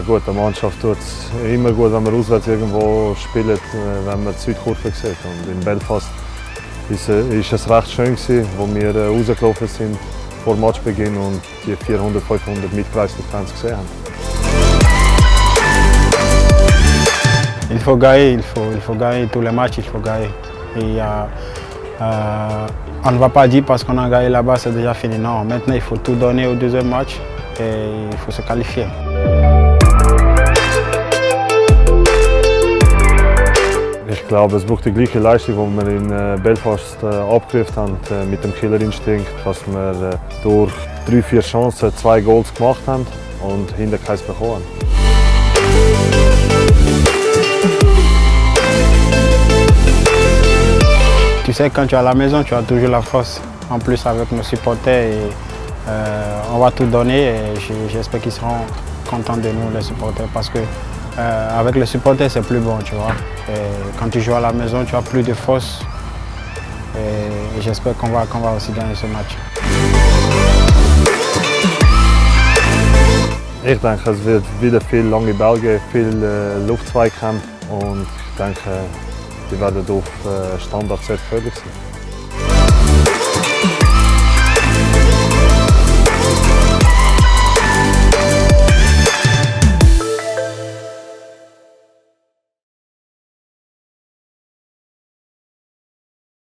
gut, der Mannschaft tut es immer gut, wenn man auswärts irgendwo spielt, wenn man die Südkurve sieht. Und in Belfast ist es recht schön gewesen, wo wir rausgelaufen sind vor Matchbeginn und die 400, 500 mitgereisten Fans gesehen haben. Il faut gagner tous les matchs, il faut gagner. On ne va pas dire parce qu'on a gagné là-bas c'est déjà fini. Non, maintenant il faut tout donner au deuxième match et il faut se qualifier. Ich glaube, es braucht die gleiche Leistung, die wir in Belfast abgerufen haben, mit dem Killerinstinkt, dass wir durch 3-4 Chancen 2 Goals gemacht haben und hinter keins bekommen. Tu sais, quand tu es à la maison, tu as toujours la force. En plus, avec nos supporters, on va tout donner et j'espère qu'ils seront contents de nous, les supporters, parce que avec les supporters, c'est plus bon, tu vois. Et quand tu joues à la maison, tu as plus de force et j'espère qu'on va aussi gagner ce match. Ich denke, es wird wieder viel lange Bälle geben, viel Luftzweikämpfe und ich denke, die werden auf Standards sehr gefährlich sein.